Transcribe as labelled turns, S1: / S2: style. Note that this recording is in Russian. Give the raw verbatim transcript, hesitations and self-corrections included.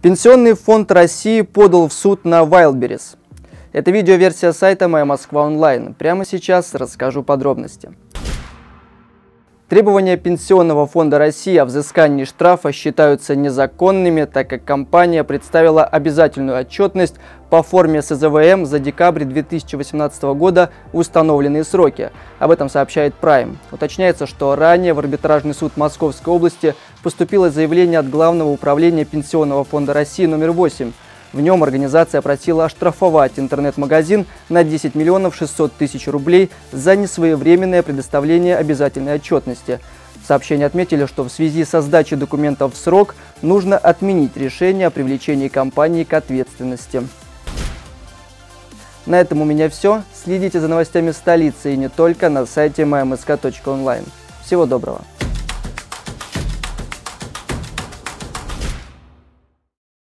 S1: Пенсионный фонд России подал в суд на Wildberries. Это видеоверсия сайта «Моя Москва онлайн». Прямо сейчас расскажу подробности. Требования Пенсионного фонда России о взыскании штрафа считаются незаконными, так как компания представила обязательную отчетность по форме эс зэ вэ эм за декабрь две тысячи восемнадцатого года в установленные сроки. Об этом сообщает Prime. Уточняется, что ранее в арбитражный суд Московской области поступило заявление от Главного управления Пенсионного фонда России номер восемь. В нем организация просила оштрафовать интернет-магазин на десять миллионов шестьсот тысяч рублей за несвоевременное предоставление обязательной отчетности. В сообщении отметили, что в связи со сдачей документов в срок нужно отменить решение о привлечении компании к ответственности. На этом у меня все. Следите за новостями столицы и не только на сайте моя эм эс ка точка онлайн. Всего доброго!